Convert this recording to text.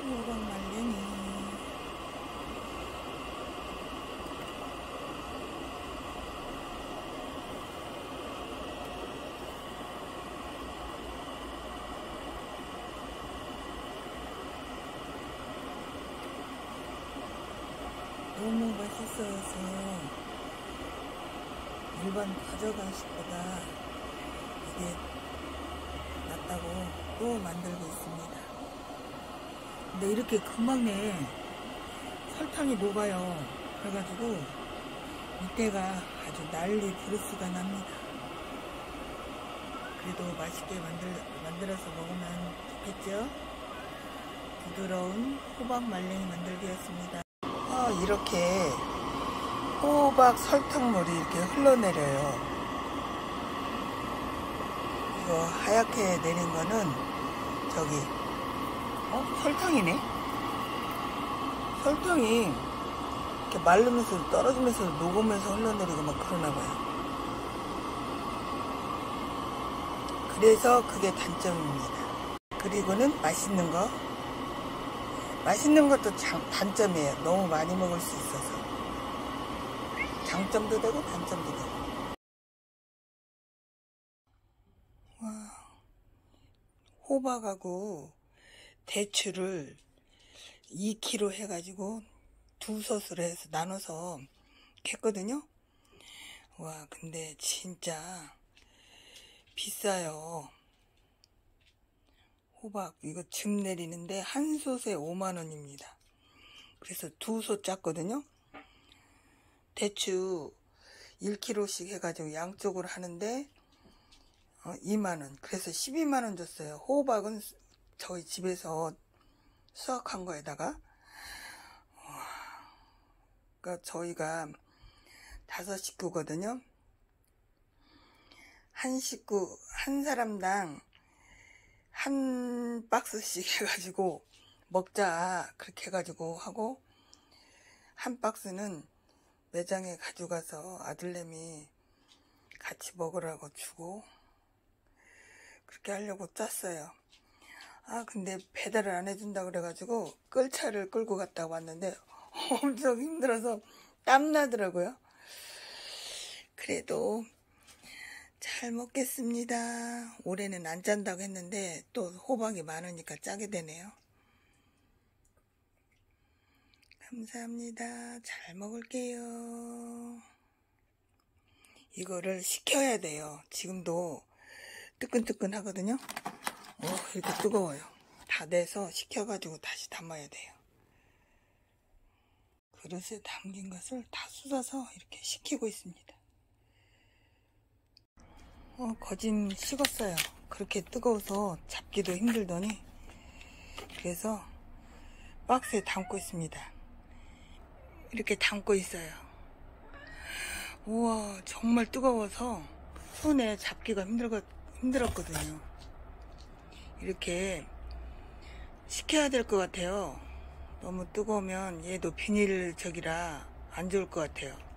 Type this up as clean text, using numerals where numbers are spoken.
호박 말랭이. 너무 맛있어서 일반 가져간식보다 이게 낫다고 또 만들고 있습니다. 근데 이렇게 금방 내 설탕이 녹아요. 그래가지고 이때가 아주 난리 부르스가 납니다. 그래도 맛있게 만들어서 먹으면 좋겠죠? 부드러운 호박 말랭이 만들기였습니다. 이렇게 호박 설탕물이 이렇게 흘러내려요. 이거 하얗게 내린 거는 저기 설탕이네. 설탕이 이렇게 마르면서 떨어지면서 녹으면서 흘러내리고 막 그러나 봐요. 그래서 그게 단점입니다. 그리고는 맛있는 것도 단점이에요. 너무 많이 먹을 수 있어서. 장점도 되고 단점도 되고. 와, 호박하고 대추를 2kg 해가지고 2솥으로 해서 나눠서 했거든요. 와, 근데 진짜 비싸요. 호박 이거 즙 내리는데 한 솥에 5만원입니다. 그래서 2솥 짰거든요. 대추 1kg씩 해가지고 양쪽으로 하는데 2만원. 그래서 12만원 줬어요. 호박은 저희 집에서 수확한 거에다가 그러니까 저희가 5식구거든요. 한 사람당 한 박스씩 해가지고 먹자 그렇게 해가지고 하고, 한 박스는 매장에 가져가서 아들내미 같이 먹으라고 주고 그렇게 하려고 짰어요. 근데 배달을 안 해준다 그래가지고 끌차를 끌고 갔다 왔는데 엄청 힘들어서 땀나더라고요. 그래도 잘 먹겠습니다. 올해는 안 짠다고 했는데 또 호박이 많으니까 짜게 되네요. 감사합니다. 잘 먹을게요. 이거를 식혀야 돼요. 지금도 뜨끈뜨끈 하거든요. 이렇게 뜨거워요. 다 돼서 식혀가지고 다시 담아야 돼요. 그릇에 담긴 것을 다 쏟아서 이렇게 식히고 있습니다. 거진 식었어요. 그렇게 뜨거워서 잡기도 힘들더니. 그래서 박스에 담고 있습니다. 이렇게 담고 있어요. 우와, 정말 뜨거워서 손에 잡기가 힘들었거든요. 이렇게 식혀야 될 것 같아요. 너무 뜨거우면 얘도 비닐적이라 안 좋을 것 같아요.